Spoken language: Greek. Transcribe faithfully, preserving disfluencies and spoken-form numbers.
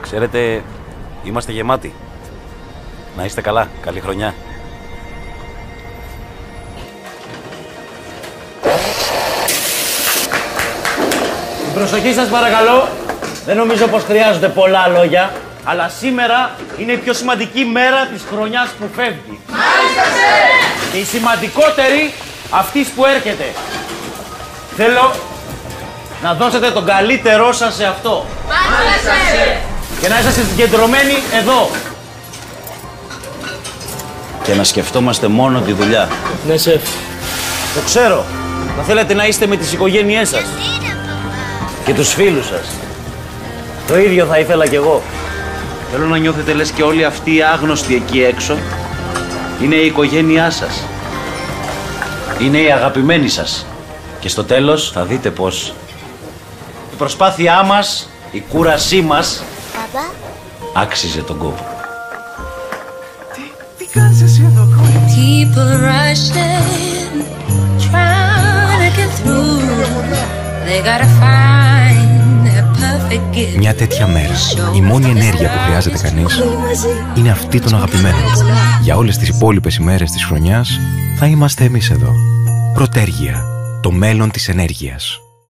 Ξέρετε, είμαστε γεμάτοι. Να είστε καλά. Καλή χρονιά. Την προσοχή σας παρακαλώ. Δεν νομίζω πως χρειάζονται πολλά λόγια, αλλά σήμερα είναι η πιο σημαντική μέρα της χρονιάς που φεύγει. Μάλιστα, σερ! Και η σημαντικότερη αυτής που έρχεται. Θέλω να δώσετε τον καλύτερό σας σε αυτό. Μάλιστα, σερ! Και να είσαστε συγκεντρωμένοι εδώ. Και να σκεφτόμαστε μόνο τη δουλειά. Ναι, σεφ. Το ξέρω. Θα θέλετε να είστε με τις οικογένειές σας. Και τους φίλους σας. Το ίδιο θα ήθελα κι εγώ. Θέλω να νιώθετε λες και όλοι αυτοί οι άγνωστοι εκεί έξω είναι η οικογένειά σας. Είναι οι αγαπημένοι σας. Και στο τέλος θα δείτε πως η προσπάθειά μας, η κούρασή μας άξιζε τον κόπο. People rushing, trying to get through. They gotta find their perfect gift. Μια τέτοια μέρα, η μόνη ενέργεια που χρειάζεται κανείς είναι αυτή των αγαπημένων. Για όλες τις υπόλοιπες ημέρες της χρονιάς θα είμαστε εμείς εδώ. Πρωτέργεια, το μέλλον της ενέργειας.